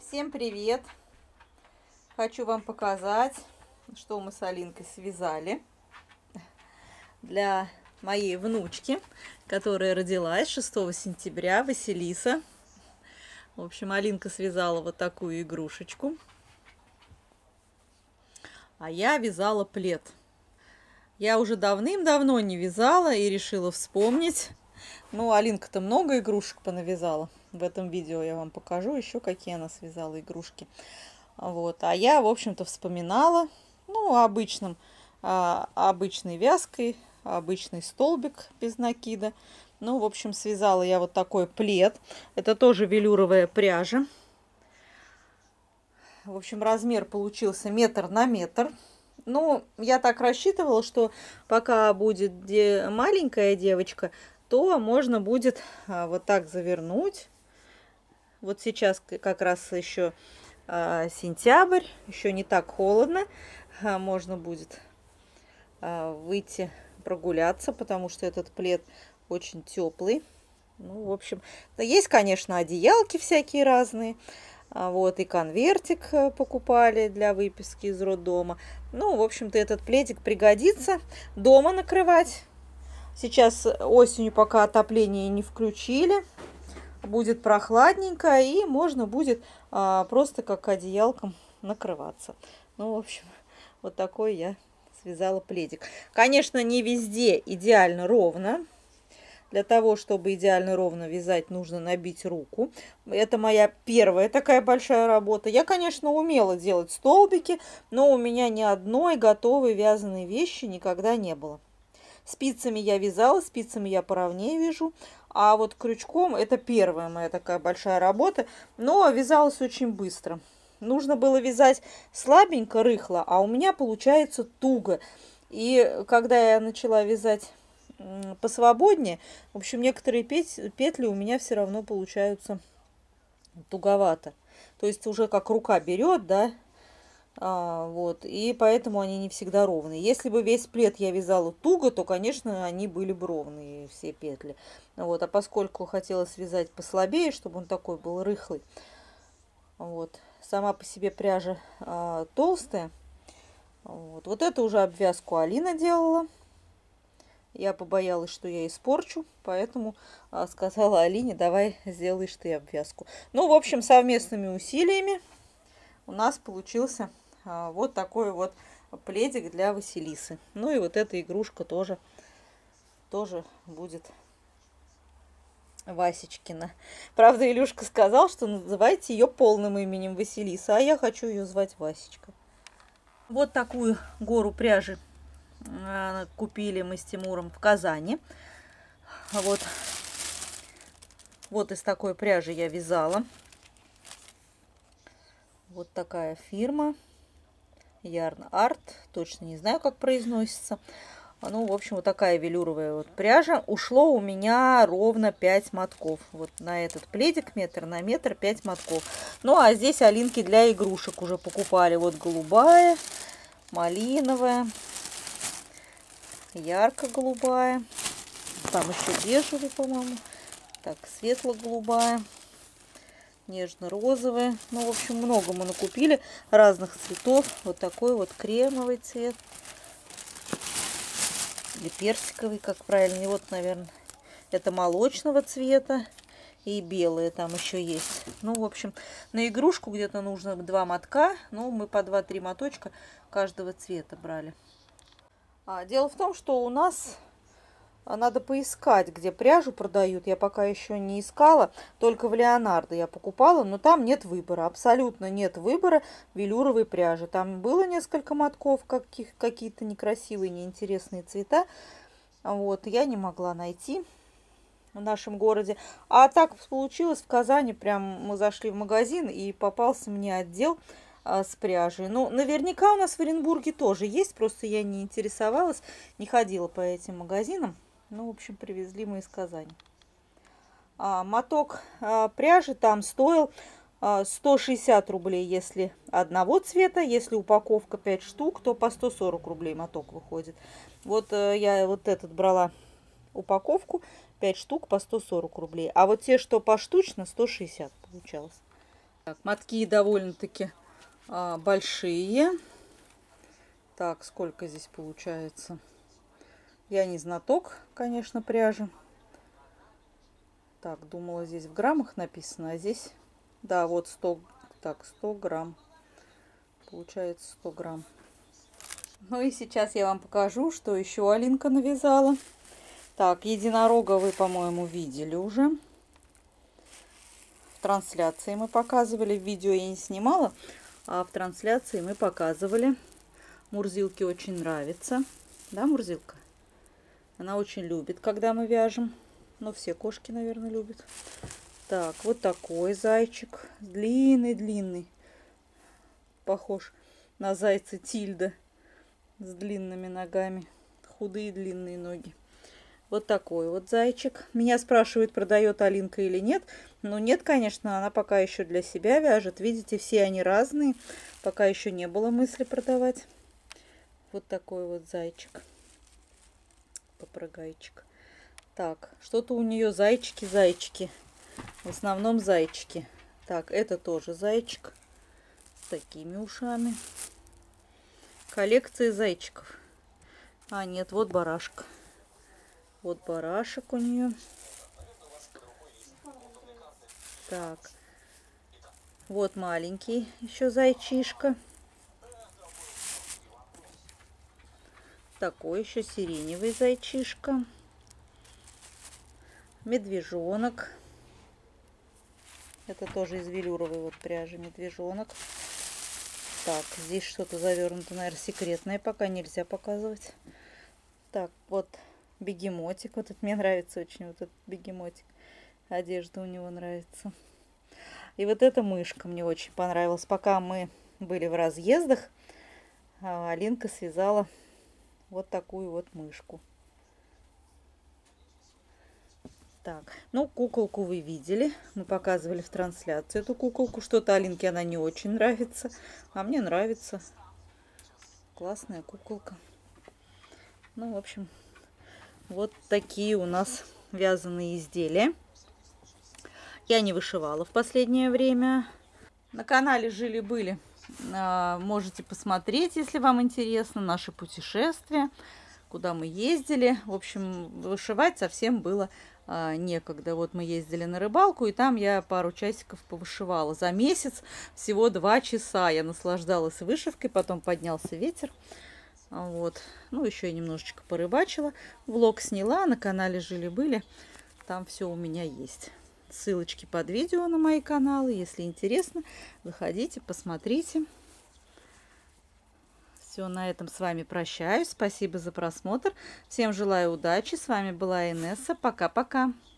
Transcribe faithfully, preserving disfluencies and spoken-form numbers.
Всем привет! Хочу вам показать, что мы с Алинкой связали для моей внучки, которая родилась шестого сентября, Василиса. В общем, Алинка связала вот такую игрушечку, а я вязала плед. Я уже давным-давно не вязала и решила вспомнить. Ну, Алинка-то много игрушек понавязала. В этом видео я вам покажу еще, какие она связала игрушки. Вот. А я, в общем-то, вспоминала, ну, обычным, а, обычной вязкой, обычный столбик без накида. Ну, в общем, связала я вот такой плед. Это тоже велюровая пряжа. В общем, размер получился метр на метр. Ну, я так рассчитывала, что пока будет де- маленькая девочка, то можно будет а, вот так завернуть. Вот сейчас как раз еще а, сентябрь, еще не так холодно. А, можно будет а, выйти прогуляться, потому что этот плед очень теплый. Ну, в общем, есть, конечно, одеялки всякие разные. А, вот, и конвертик покупали для выписки из роддома. Ну, в общем-то, этот пледик пригодится дома накрывать. Сейчас осенью, пока отопление не включили, будет прохладненько, и можно будет а, просто как одеялком накрываться. Ну, в общем, вот такой я связала пледик. Конечно, не везде идеально ровно. Для того, чтобы идеально ровно вязать, нужно набить руку. Это моя первая такая большая работа. Я, конечно, умела делать столбики, но у меня ни одной готовой вязаной вещи никогда не было. Спицами я вязала, спицами я поровнее вяжу, а вот крючком это первая моя такая большая работа, но вязалась очень быстро. Нужно было вязать слабенько, рыхло, а у меня получается туго. И когда я начала вязать посвободнее, в общем, некоторые петли у меня все равно получаются туговато. То есть уже как рука берет, да, А, вот, и поэтому они не всегда ровные. Если бы весь плед я вязала туго, то, конечно, они были бы ровные, все петли. Вот, а поскольку хотела связать послабее, чтобы он такой был рыхлый, вот, сама по себе пряжа а, толстая. Вот, вот эту уже обвязку Алина делала. Я побоялась, что я испорчу, поэтому а, сказала Алине: давай сделаешь ты обвязку. Ну, в общем, совместными усилиями у нас получился вот такой вот пледик для Василисы. Ну и вот эта игрушка тоже, тоже будет Васечкина. Правда, Илюшка сказал, что называйте ее полным именем Василиса, а я хочу ее звать Васечка. Вот такую гору пряжи купили мы с Тимуром в Казани. Вот, вот из такой пряжи я вязала. Вот такая фирма. Yarn Art. Точно не знаю, как произносится. Ну, в общем, вот такая велюровая вот пряжа. Ушло у меня ровно пять мотков. Вот на этот пледик метр на метр пять мотков. Ну, а здесь Алинки для игрушек уже покупали. Вот голубая, малиновая, ярко-голубая. Там еще бежевый, по-моему. Так, светло-голубая. Нежно-розовые. Ну, в общем, много мы накупили разных цветов. Вот такой вот кремовый цвет. Или персиковый, как правильно. И вот, наверное, это молочного цвета. И белые там еще есть. Ну, в общем, на игрушку где-то нужно два мотка. Ну, мы по два-три моточка каждого цвета брали. А, дело в том, что у нас... Надо поискать, где пряжу продают. Я пока еще не искала. Только в Леонардо я покупала, но там нет выбора. Абсолютно нет выбора велюровой пряжи. Там было несколько мотков, каких, какие-то некрасивые, неинтересные цвета. Вот, я не могла найти в нашем городе. А так получилось в Казани. Прям мы зашли в магазин, и попался мне отдел а, с пряжей. Ну, наверняка у нас в Оренбурге тоже есть. Просто я не интересовалась, не ходила по этим магазинам. Ну, в общем, привезли мы из Казани. А, моток а, пряжи там стоил а, сто шестьдесят рублей, если одного цвета. Если упаковка пять штук, то по сто сорок рублей моток выходит. Вот а, я вот этот брала упаковку, пять штук по сто сорок рублей. А вот те, что поштучно, сто шестьдесят получалось. Так, мотки довольно-таки а, большие. Так, сколько здесь получается? Я не знаток, конечно, пряжи. Так, думала, здесь в граммах написано, а здесь, да, вот сто, так, сто грамм. Получается сто грамм. Ну и сейчас я вам покажу, что еще Алинка навязала. Так, единорога вы, по-моему, видели уже. В трансляции мы показывали. В видео я не снимала, а в трансляции мы показывали. Мурзилке очень нравится. Да, Мурзилка? Она очень любит, когда мы вяжем. Ну, все кошки, наверное, любят. Так, вот такой зайчик. Длинный-длинный. Похож на зайца Тильда. С длинными ногами. Худые длинные ноги. Вот такой вот зайчик. Меня спрашивают, продает Алинка или нет. Ну, нет, конечно, она пока еще для себя вяжет. Видите, все они разные. Пока еще не было мысли продавать. Вот такой вот зайчик. Попрыгайчик. Так, что-то у нее зайчики-зайчики. В основном зайчики. Так, это тоже зайчик. С такими ушами. Коллекция зайчиков. А, нет, вот барашек. Вот барашек у нее. Так. Вот маленький еще зайчишка. Такой еще сиреневый зайчишка. Медвежонок. Это тоже из велюровой вот пряжи медвежонок. Так, здесь что-то завернуто, наверное, секретное, пока нельзя показывать. Так, вот бегемотик. Вот это мне нравится очень, вот этот бегемотик. Одежда у него нравится. И вот эта мышка мне очень понравилась. Пока мы были в разъездах, Алинка связала вот такую вот мышку. Так, ну, куколку вы видели. Мы показывали в трансляции эту куколку. Что-то Алинке она не очень нравится. А мне нравится. Классная куколка. Ну, в общем, вот такие у нас вязаные изделия. Я не вышивала в последнее время. На канале Жили-были. Можете посмотреть, если вам интересно, наши путешествия, куда мы ездили. В общем, вышивать совсем было а, некогда. Вот мы ездили на рыбалку, и там я пару часиков повышивала. За месяц всего два часа я наслаждалась вышивкой, потом поднялся ветер. Вот. Ну, еще я немножечко порыбачила. Влог сняла, на канале Жили-были. Там все у меня есть. Ссылочки под видео на мои каналы. Если интересно, заходите, посмотрите. Все, на этом с вами прощаюсь. Спасибо за просмотр. Всем желаю удачи. С вами была Инесса. Пока-пока.